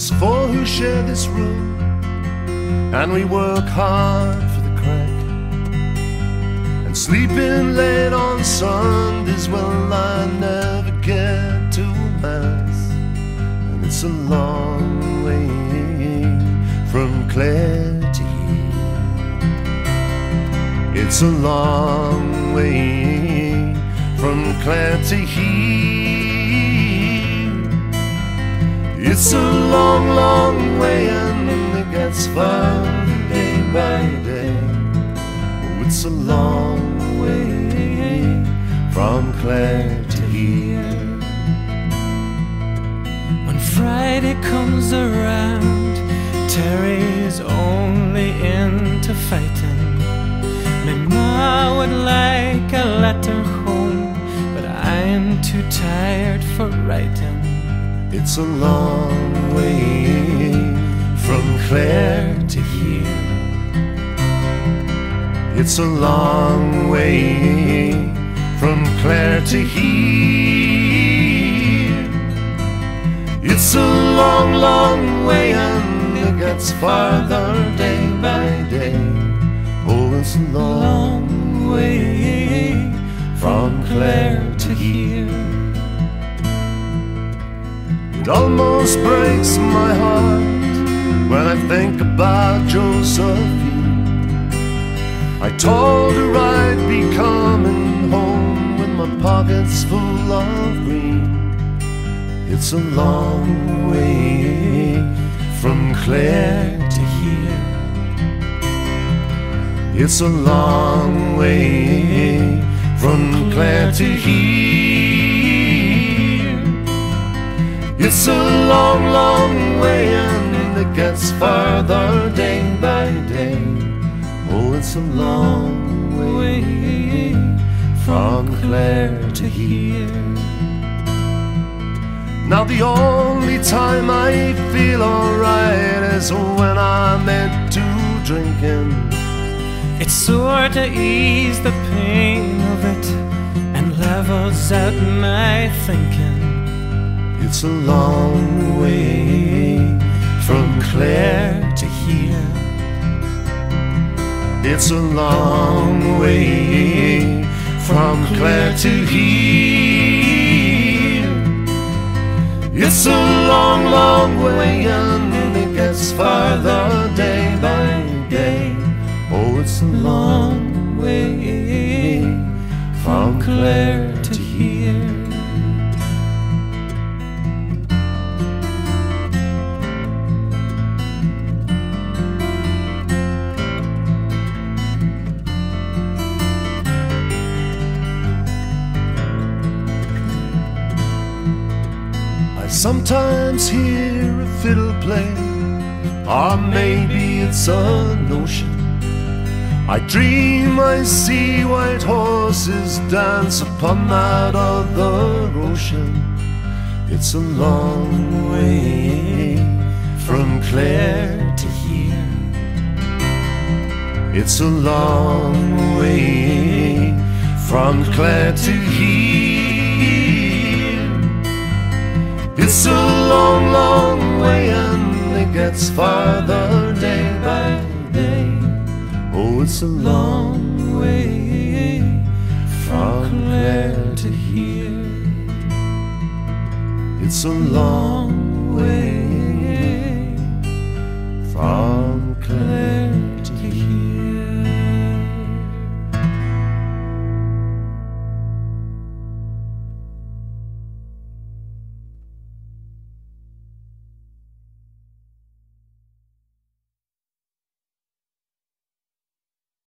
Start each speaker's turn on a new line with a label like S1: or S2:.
S1: There's four who share this room, and we work hard for the crack. And sleeping late on Sundays, well, I never get to Mass. And it's a long way from Clare to here. It's a long way from Clare to here. It's a long, long way, and it gets farther day by day. Oh, it's a long way from Clare to here.
S2: When Friday comes around, Terry's only into fighting. My ma would like a letter home, but I'm too tired for writing.
S1: It's a long way from Clare to here. It's a long way from Clare to here. It's a long, long way, and it gets farther day by day. Oh, it's a long way from Clare to here. It almost breaks my heart when I think about Josephine. I told her I'd be coming home with my pockets full of green. It's a long way from Clare to here. It's a long way from Clare to here. It's a long, long way, and it gets farther day by day. Oh, it's a long way from Clare to here. Now the only time I feel alright is when I'm into drinking.
S2: It's sure to ease the pain of it and levels out my thinking.
S1: It's a long way from Clare to here. It's a long way from Clare to here. It's a long, long way, and it gets farther day by day. Oh, it's a long way from Clare to here. Sometimes hear a fiddle play, or maybe it's a notion. I dream I see white horses dance upon that other ocean. It's a long way from Clare to here. It's a long way from Clare to here. It's a long, long way, and it gets farther day by day. Oh, it's a long way from Clare to here. It's a long